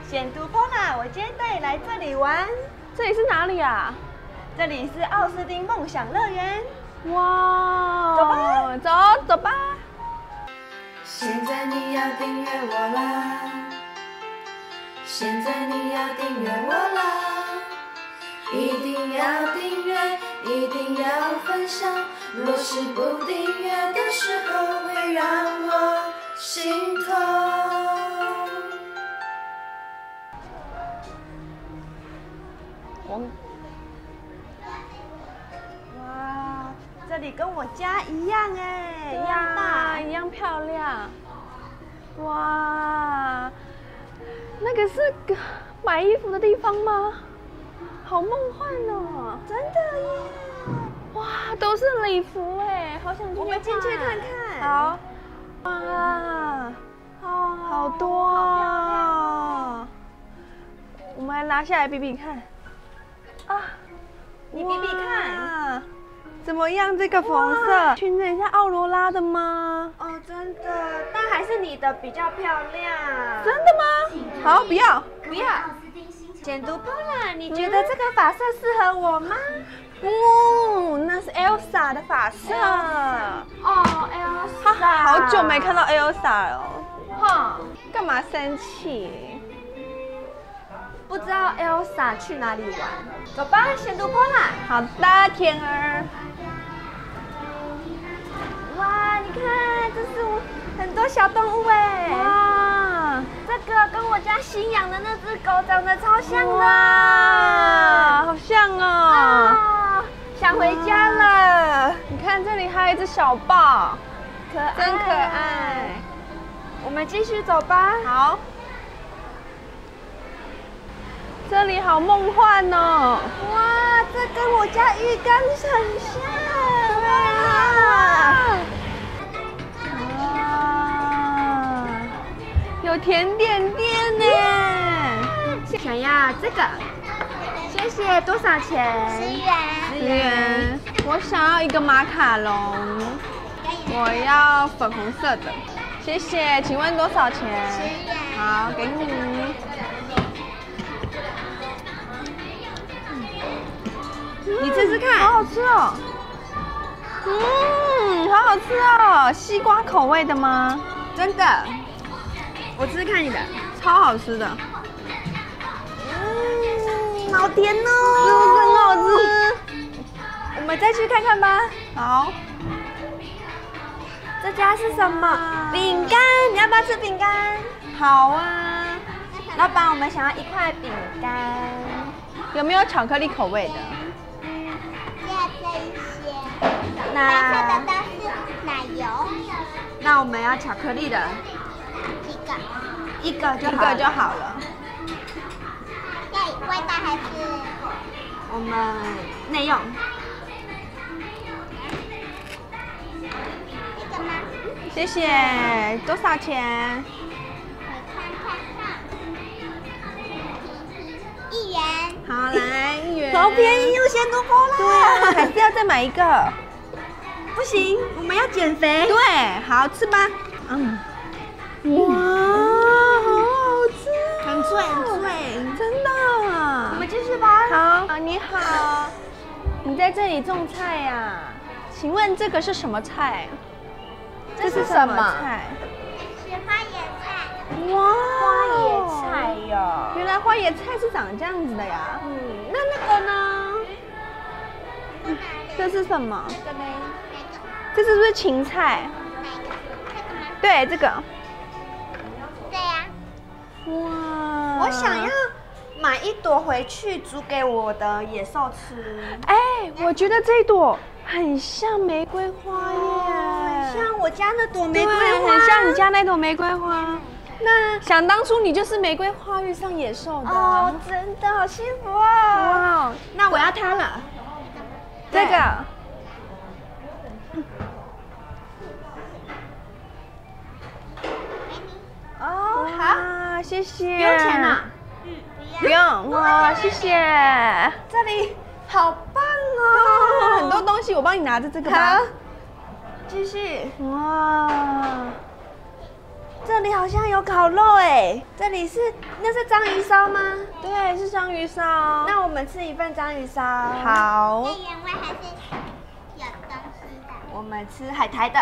显突破啦！我今天带你来这里玩。 这里是哪里啊？ 这里是奥斯汀梦想乐园。 哇！ 走吧， 走吧。 现在你要订阅我啦！现在你要订阅我啦！一定要订阅，一定要分享。若是不订阅的时候，会让我心痛。 哇，这里跟我家一样哎， 一样大，一样漂亮。哇，那个是买衣服的地方吗？好梦幻哦！ 真的耶！ 哇，都是礼服哎，好想进去。 我们进去看看。 好。哇，好多啊！我们来拿下来比比看。啊， 你比比看， 怎么样？这个粉色裙子很像奥罗拉的吗？ 哦，真的，但还是你的比较漂亮。 真的吗？好，不要。 简读波啦，你觉得这个发色适合我吗？ 那是 Elsa 的发色。 哦 ，Elsa， 好久没看到 Elsa 了。 哈， 干嘛生气？ 不知道 Elsa 去哪里玩？走吧，简读波啦。 好的，天儿。 哇，你看，这是很多小动物哎。 哇， 这个跟我家新养的那只狗长得超像的。 哇，好像哦。 想回家了。 你看这里还有一只小豹， 可爱， 真可爱。 我们继续走吧。 好。这里好梦幻哦！ 哇，这跟我家浴缸很像。 哇，有甜点店呢。 想要这个，谢谢。多少钱 10元。 10元。我想要一个马卡龙，我要粉红色的，谢谢。请问多少钱 10元。 好，给你。 你吃吃看， 好好吃哦。好好吃哦，西瓜口味的吗？ 真的。我吃吃看你的， 超好吃的。 好甜哦， 是不是很好吃？ 我们再去看看吧。 好。 这家是什么？饼干，你要不要吃饼干？ 好啊。 老板，我们想要1块饼干。 有没有巧克力口味的？ 这一些。 那白色的都是奶油。 那我们要巧克力的，一个就好了。 要外带还是？ 我们内用。 这个吗？ 谢谢。多少钱？ 我看看，1元。 好，来1元。 好便宜，又嫌多包啦。 对啊，还是要再买一个。 不行，我们要减肥。 对，好吃吧？哇，好好吃， 很脆很脆， 真的。 我们继续吧。 好，你好，你在这里种菜呀？请问这个是什么菜？这是什么菜？ 是花椰菜。 哇， 花椰菜哟。 原来花椰菜是长这样子的呀。 那个呢？ 这是什么？ 这个呢？ 这是不是芹菜？ 哪个？这个吗？ 对，这个。 对呀。 哇， 我想要买1朵回去煮给我的野兽吃。 哎，我觉得这一朵很像玫瑰花耶， 像我家那朵玫瑰花， 很像你家那朵玫瑰花。那想当初你就是玫瑰花遇上野兽的。 哦，真的好幸福哦！ 哇， 那我要它了。 这个。 哦，好， 谢谢。 不用钱啊？ 不用。哇，谢谢。 这里好棒哦！ 很多东西，我帮你拿着这个吧。 好，继续。 哇， 这里好像有烤肉哎，那是章鱼烧吗？ 对，是章鱼烧。 那我们吃一份章鱼烧。 好。 那原味还是有东西的。 我们吃海苔的。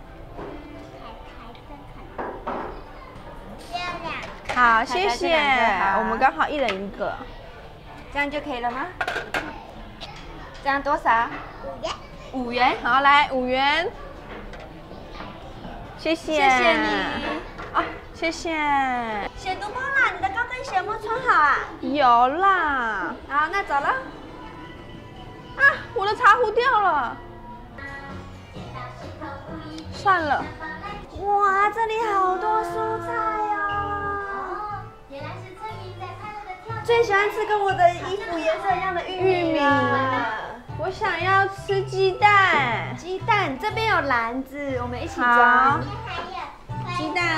好，谢谢。 好我们刚好一人一个， 这样就可以了吗？这样多少？5元。5元。 好，来5元。谢谢。 谢谢你。 啊，谢谢。 写读包啦，你的高跟鞋有没有穿好啊？ 有啦。 好，那走了。 啊，我的茶壶掉了。算了。 哇，这里好多蔬菜哦。最喜欢吃跟我的衣服颜色一样的玉米了。 我想要吃鸡蛋。 鸡蛋这边有篮子，我们一起装。 好。 鸡蛋。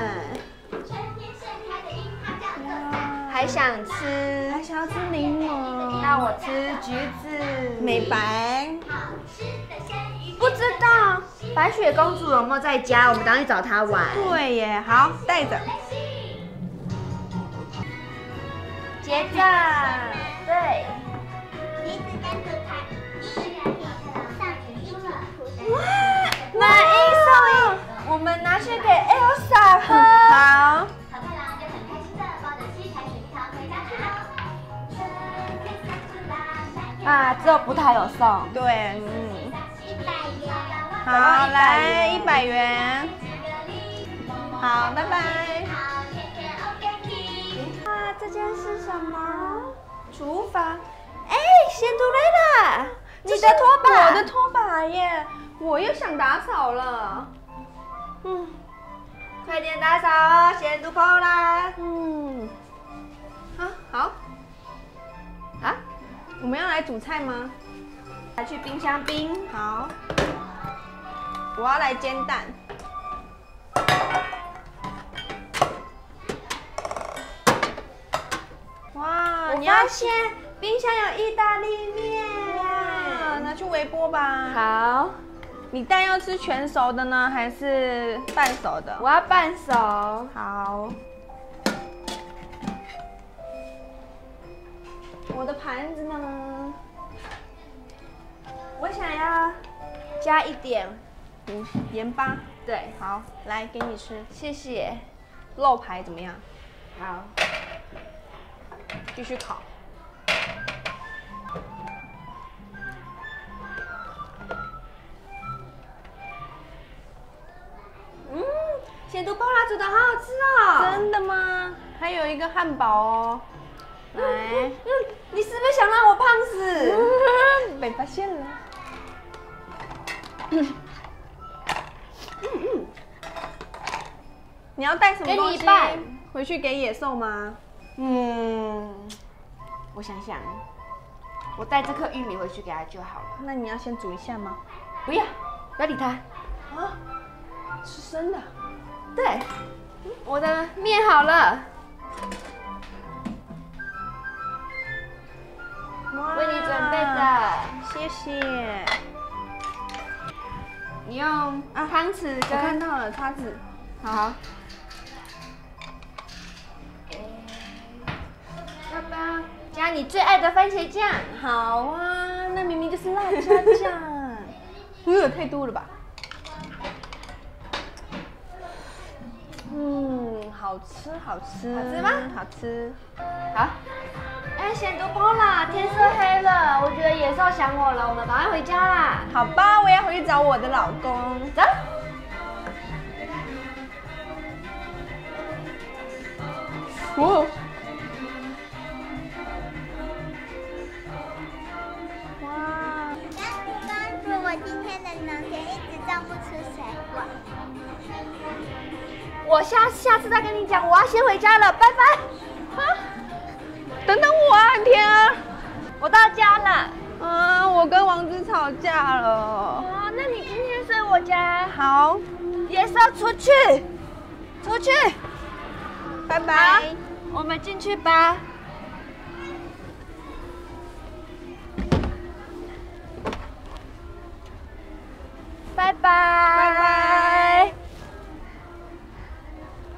还想要吃柠檬。那我吃橘子。 美白。 不知道白雪公主有没有在家？我们等下去找她玩。 对耶，好，带着。 结账。对。哇，买1送1，我们拿去给 Elsa 喝。 好。 啊，只有葡萄有送。 对，好，来100元。好，拜拜。 啊，这间是什么？厨房。哎，仙杜蕾的，你的拖把。 我的拖把耶，我又想打扫了。 快点打扫哦，仙杜泡啦。 好。 啊， 我们要来煮菜吗？ 拿去冰箱冰。 好。我要来煎蛋。哇， 我发现冰箱有意大利面。 哇，拿去微波吧。 好。 你蛋要吃全熟的呢，还是半熟的？ 我要半熟。 好。我的盘子呢？ 我想要加一点盐巴。 对， 好，来给你吃。 谢谢。 肉排怎么样？ 好。 继续烤。 咸猪包啦煮的好好吃哦。 真的吗？还有一个汉堡哦。来。 你是不是想让我胖死？ 被发现了。你要带什么东西回去给野兽吗？ 我想想，我带这颗玉米回去给他就好了。 那你要先煮一下吗？ 不要，不要理他。 啊，是生的。 对，我的面好了。为你准备的， 谢谢。 你用汤匙我看到了叉子。 好。要不要加你最爱的番茄酱？ 好啊，那明明就是辣椒酱。太多了吧？好吃，好吃。 好吃吗？ 好吃。 好。哎，咸猪包啦，天色黑了，我觉得野兽想我了，我们赶快回家啦。 好吧，我要回去找我的老公。 走。 哇！ 帮助我今天的农田一直种不出水果。 我下次再跟你讲，我要先回家了，拜拜。 等等我啊，天啊！ 我到家了。 我跟王子吵架了。 那你今天睡我家。 好。 野兽出去，出去。 拜拜。 我们进去吧。拜拜。拜拜。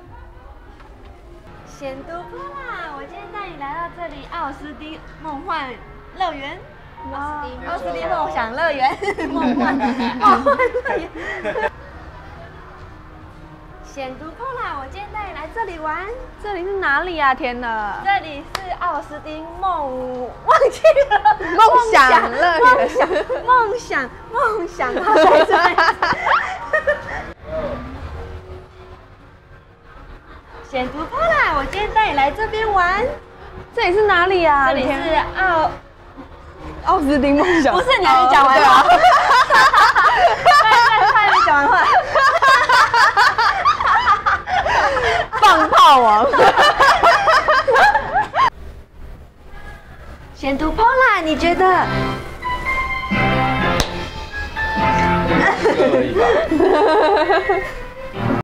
仙都波啦！我今天带你来到这里奥斯汀梦幻乐园。奥斯汀梦想乐园，梦幻乐园。仙都波啦！我今天带你来这里玩。 这里是哪里啊？天哪！ 这里是奥斯汀忘记了梦想乐园， 梦想，好再一次。仙都波啦！我今天带你来这边玩。 这里是哪里啊？ 这里是奥斯汀梦想。 不是，你还没讲完话。对，他还没讲完话。 放炮王。 仙都波啦，你觉得？ 可以吧？